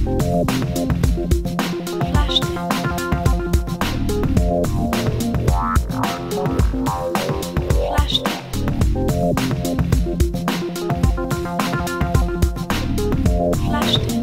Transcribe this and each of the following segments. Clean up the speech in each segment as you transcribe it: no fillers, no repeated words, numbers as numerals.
Flashed it. Flashed it. Flashed it.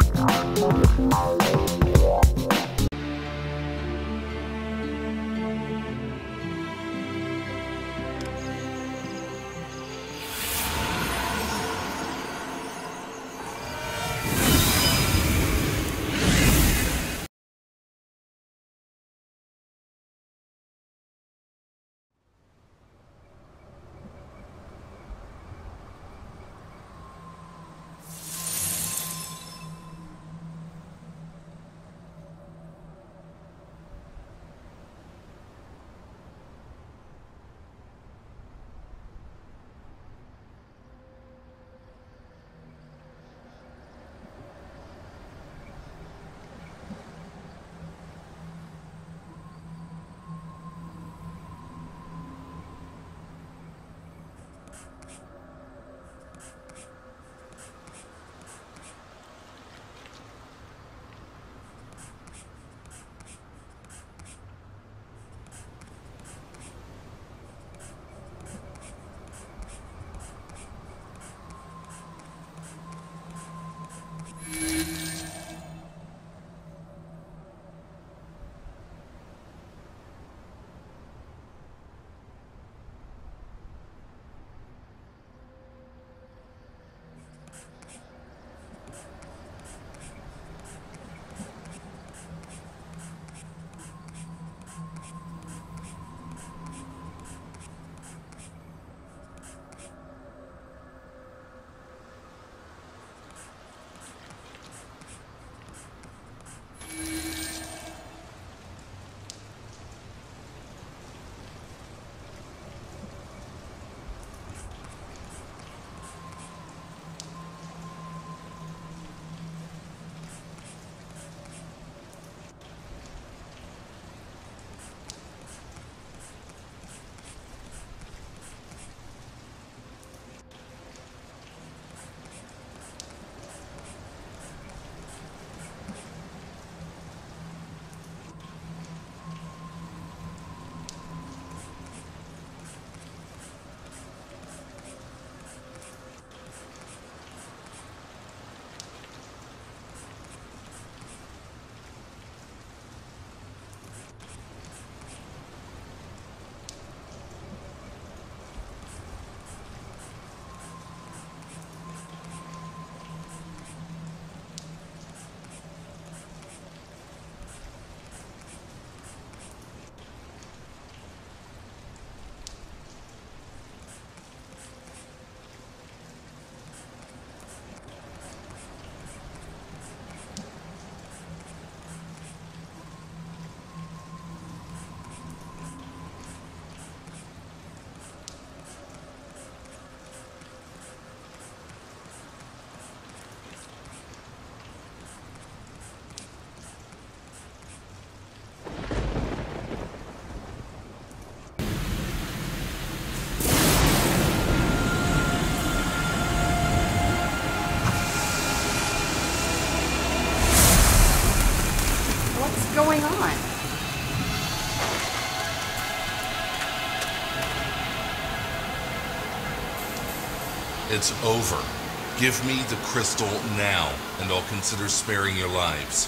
Going on? It's over. Give me the crystal now, and I'll consider sparing your lives.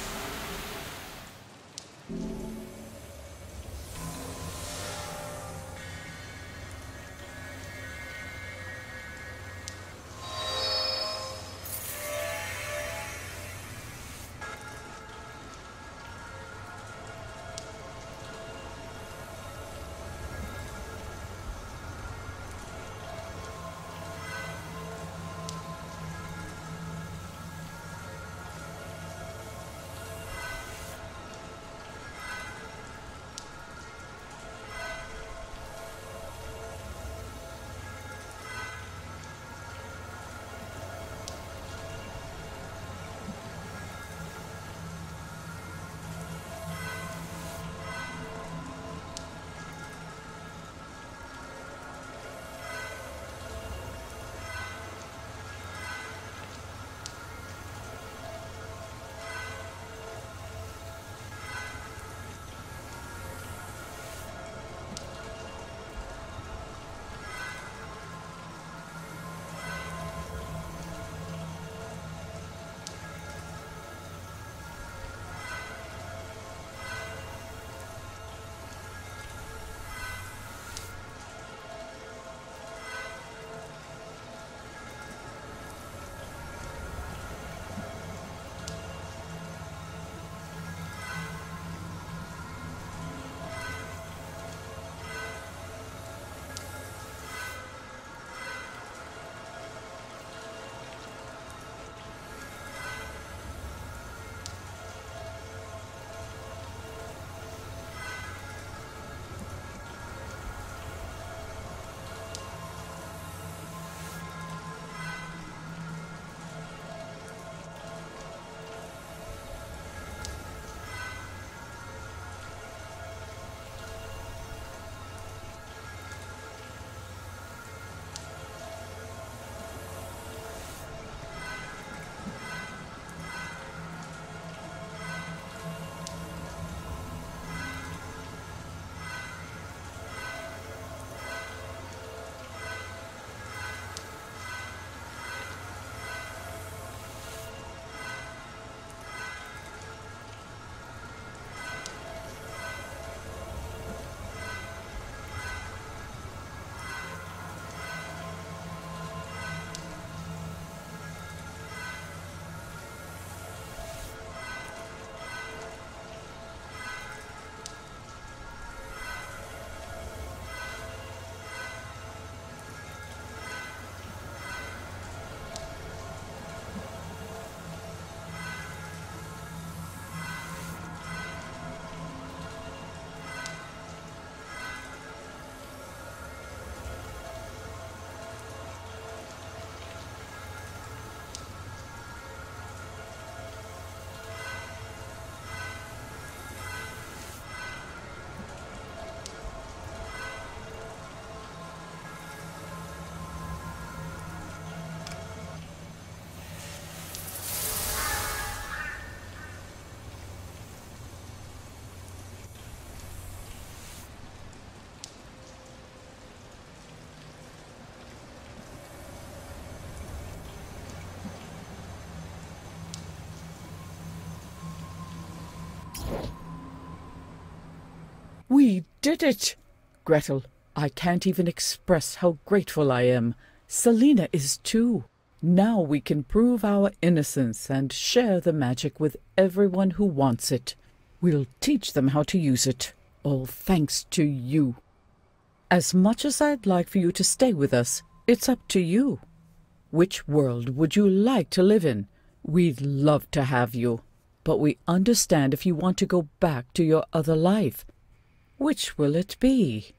We did it! Gretel, I can't even express how grateful I am. Selina is too. Now we can prove our innocence and share the magic with everyone who wants it. We'll teach them how to use it, all thanks to you. As much as I'd like for you to stay with us, it's up to you. Which world would you like to live in? We'd love to have you, but we understand if you want to go back to your other life. Which will it be?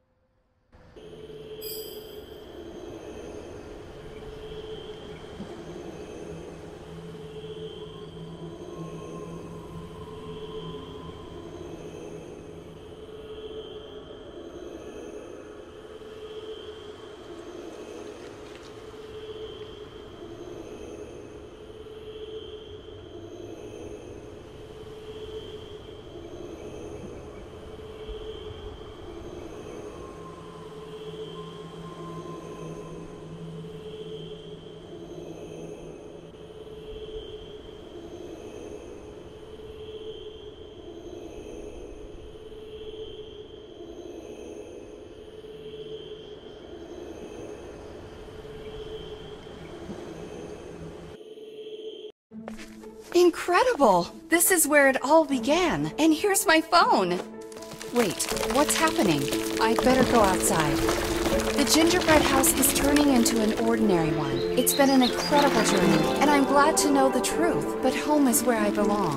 Incredible! This is where it all began. And here's my phone. Wait, what's happening? I'd better go outside. The gingerbread house is turning into an ordinary one. It's been an incredible journey, and I'm glad to know the truth, but home is where I belong.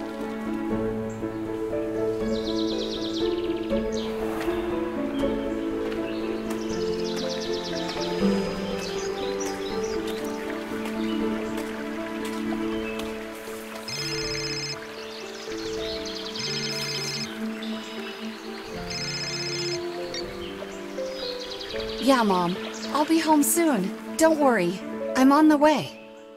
Yeah, Mom. I'll be home soon. Don't worry. I'm on the way.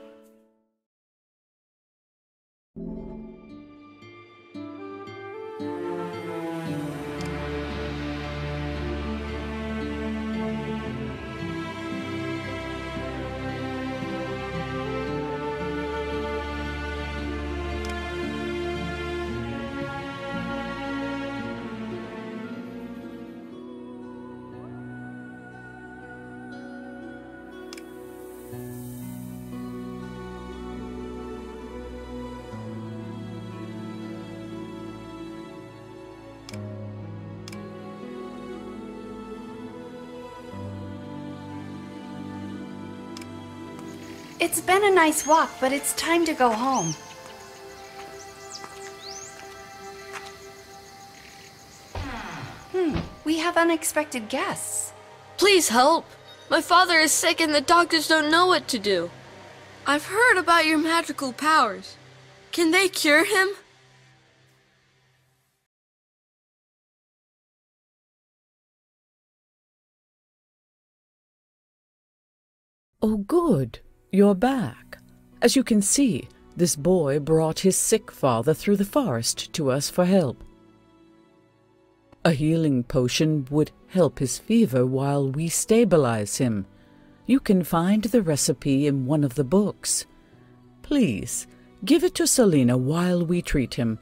It's been a nice walk, but it's time to go home. We have unexpected guests. Please help! My father is sick and the doctors don't know what to do. I've heard about your magical powers. Can they cure him? Oh, good. You're back. As you can see, this boy brought his sick father through the forest to us for help. A healing potion would help his fever while we stabilize him. You can find the recipe in one of the books. Please, give it to Selina while we treat him.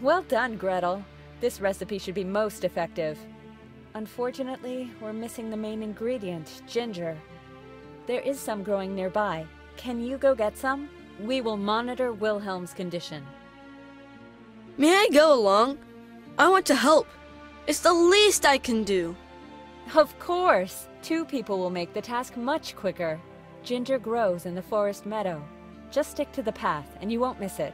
Well done, Gretel. This recipe should be most effective. Unfortunately, we're missing the main ingredient, ginger. There is some growing nearby. Can you go get some? We will monitor Wilhelm's condition. May I go along? I want to help. It's the least I can do. Of course! 2 people will make the task much quicker. Ginger grows in the forest meadow. Just stick to the path, and you won't miss it.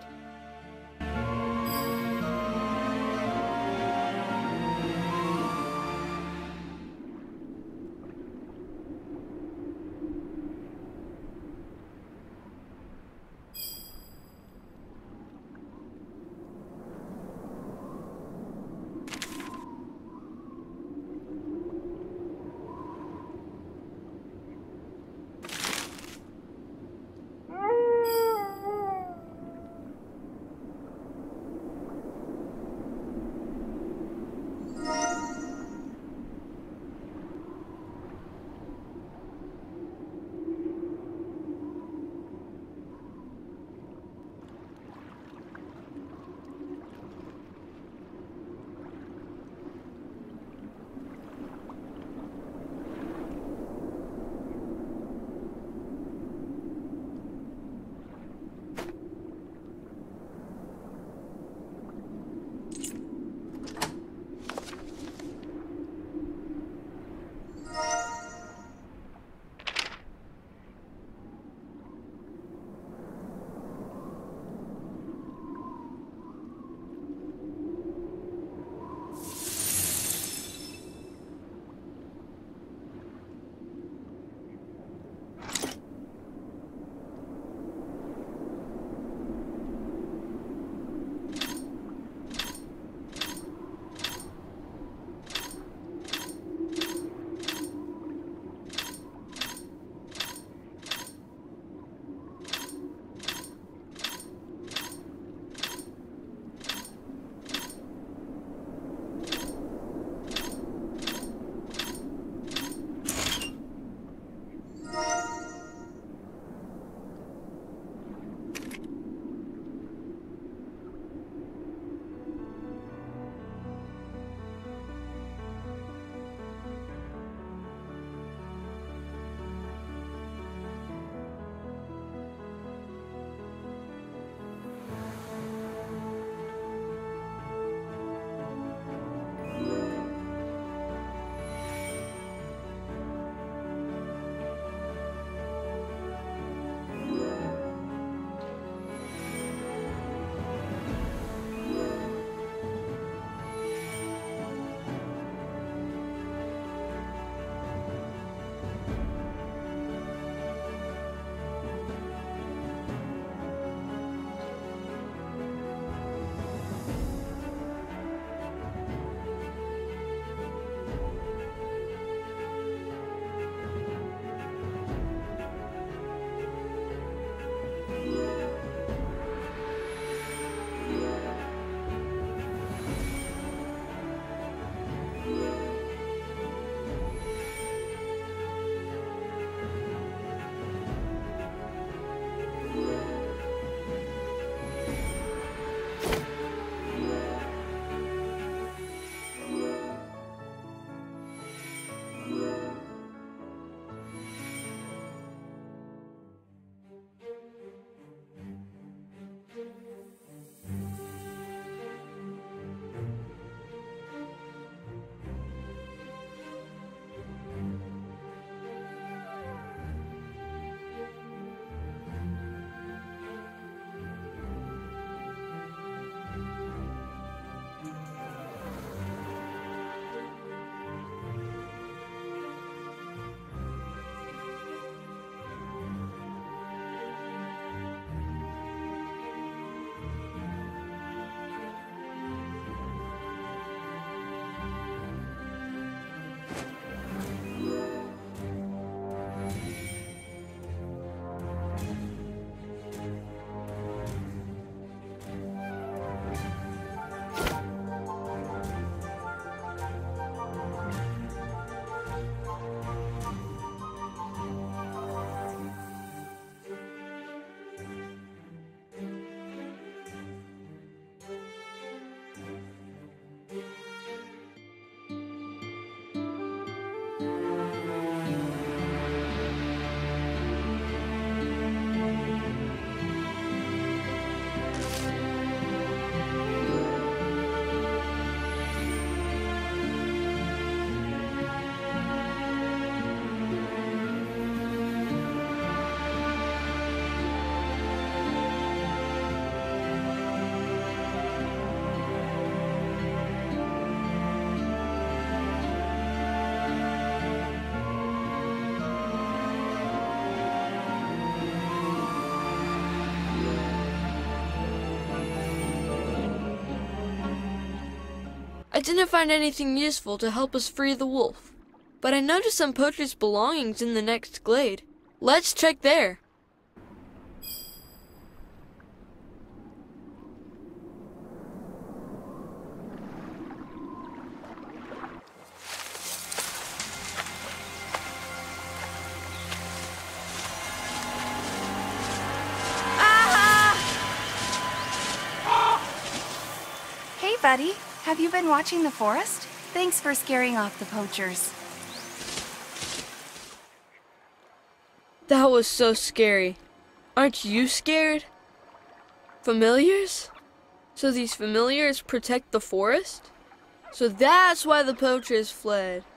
didn't find anything useful to help us free the wolf, but I noticed some poacher's belongings in the next glade. Let's check there. Hey, buddy. Have you been watching the forest? Thanks for scaring off the poachers. That was so scary. Aren't you scared? Familiars? So these familiars protect the forest? So that's why the poachers fled.